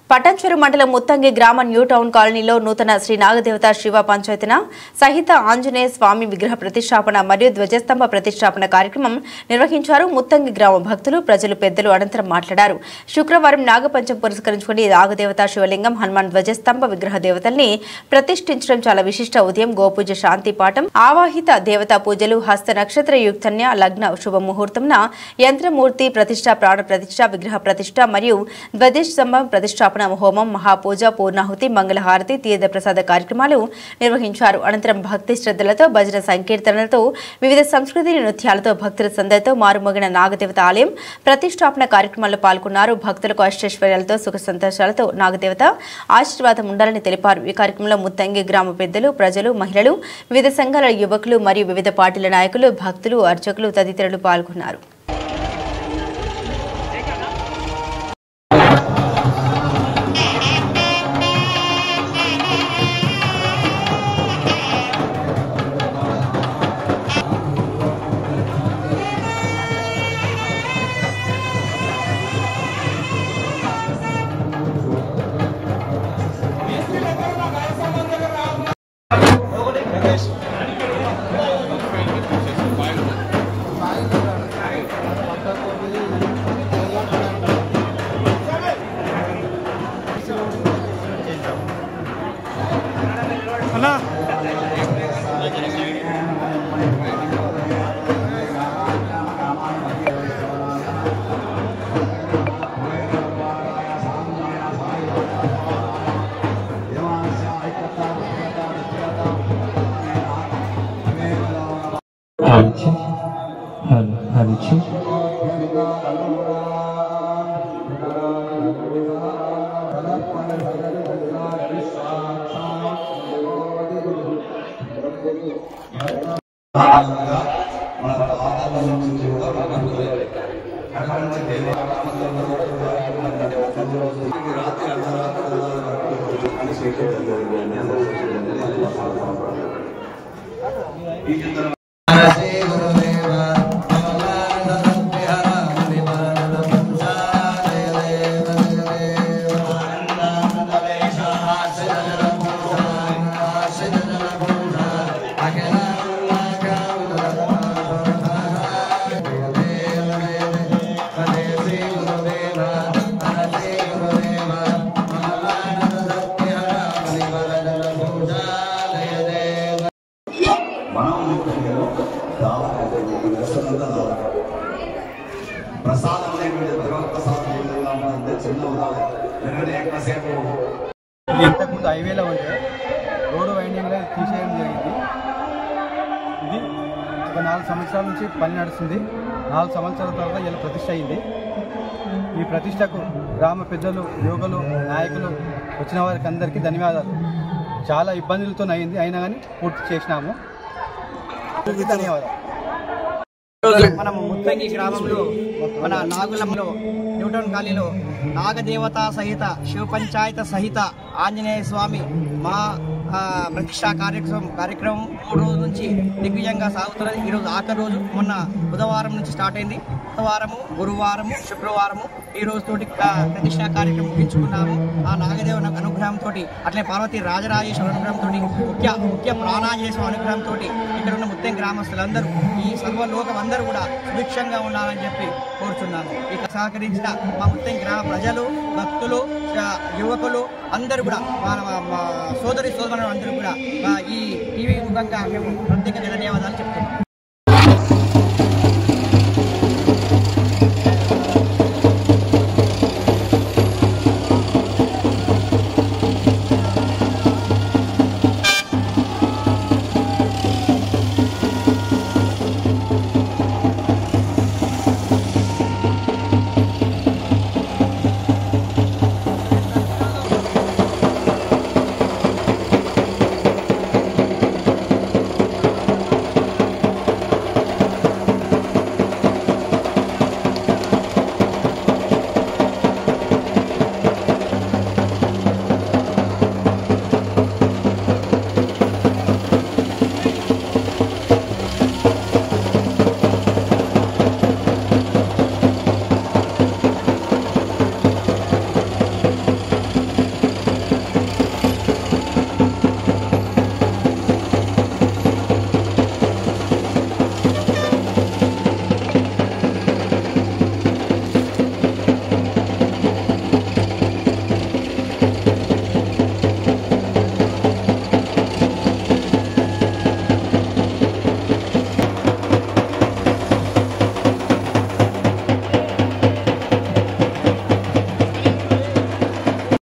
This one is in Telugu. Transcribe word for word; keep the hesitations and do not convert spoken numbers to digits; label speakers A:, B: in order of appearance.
A: పటాన్చెరు మండలం ముత్తంగి గ్రామ న్యూ టౌన్ కాలనీలో నూతన శ్రీ నాగదేవత శివ పంచాయతన సహిత ఆంజనేయ స్వామి విగ్రహ ప్రతిష్టాపన మరియు ధ్వజస్తంభ ప్రతిష్టాపన కార్యక్రమం నిర్వహించారు. ముత్తంగి గ్రామ భక్తులు, ప్రజలు, పెద్దలు అనంతరం మాట్లాడారు. శుక్రవారం నాగపంచం పురస్కరించుకుని నాగదేవత శివలింగం, హనుమాన్ ధ్వజస్తంభ విగ్రహ దేవతల్ని ప్రతిష్ఠించడం చాలా విశిష్ట. ఉదయం గోపూజ, శాంతి పాఠం, ఆవాహిత దేవతా పూజలు, హస్త నక్షత్ర యుక్తన్య లగ్న శుభ ముహూర్తంన యంత్రమూర్తి ప్రతిష్ట, ప్రాణ ప్రతిష్ట, విగ్రహ ప్రతిష్ట మరియు ధ్వజస్తంభ ప్రతిష్టాపన హోమం, మహాపూజ, పూర్ణాహుతి, మంగళహారతి, తీర్థప్రసాద కార్యక్రమాలు నిర్వహించారు. అనంతరం భక్తి శ్రద్ధలతో, భజన సంకీర్తనలతో, వివిధ సంస్కృతి నృత్యాలతో, భక్తుల సందడితో మారుమోగిన నాగదేవత ఆలయం ప్రతిష్టాపన కార్యక్రమాల్లో పాల్గొన్నారు. భక్తులకు అష్టైశ్వర్యాలతో, సుఖ సంతోషాలతో నాగదేవత ఆశీర్వాదం ఉండాలని తెలిపారు. ఈ కార్యక్రమంలో ముత్తంగి గ్రామ పెద్దలు, ప్రజలు, మహిళలు, వివిధ సంఘాల యువకులు మరియు వివిధ పార్టీల నాయకులు, భక్తులు, అర్చకులు తదితరులు పాల్గొన్నారు.
B: Harici, har, harici.
C: ఇంతకుముందు హైవేలో ఉంటే రోడ్డు వైండింగ్లో తీసేయడం జరిగింది. ఇది ఒక నాలుగు సంవత్సరాల నుంచి పని నడుస్తుంది. నాలుగు సంవత్సరాల తర్వాత ఇలా ప్రతిష్ట అయింది. ఈ ప్రతిష్టకు గ్రామ పెద్దలు, యువకులు, నాయకులు వచ్చిన వారికి అందరికీ ధన్యవాదాలు. చాలా ఇబ్బందులతో అయింది, అయినా కానీ పూర్తి చేసినాము. ధన్యవాదాలు.
D: మనము ముత్తంగి గ్రామంలో మన నాగులంలో న్యూటౌన్ కాలనీలో నాగదేవత సహిత శివ పంచాయత సహిత ఆంజనేయ స్వామి మా ప్రతిష్టా కార్యక్రమం కార్యక్రమం మూడు రోజుల నుంచి దిగ్విజయంగా సాగుతున్నది. ఈరోజు ఆఖరి రోజు. మొన్న బుధవారం నుంచి స్టార్ట్ అయింది. బుధవారము, గురువారము, శుక్రవారము ఈ రోజుతోటి ప్రతిష్టా కార్యక్రమం ముగించుకున్నాము. ఆ నాగదేవుని అనుగ్రహంతో, అట్లే పార్వతీ రాజరాజేశ్వర అనుగ్రహంతో, ముఖ్య ముఖ్య ప్రాణాంజనేయ అనుగ్రహంతో ఇక్కడ ఉన్న ముత్తంగి గ్రామస్తులందరూ, ఈ సర్వలోకం అందరూ కూడా సుభిక్షంగా ఉండాలని చెప్పి కోరుచున్నాను. ఇక సహకరించిన మా ముత్తంగి గ్రామ ప్రజలు, భక్తులు, యువకులు అందరూ కూడా మా సోదరి సోదరులు అందరూ కూడా ఈ టీవీ ముఖంగా మేము ప్రత్యేక ధన్యవాదాలు చెప్తున్నాం.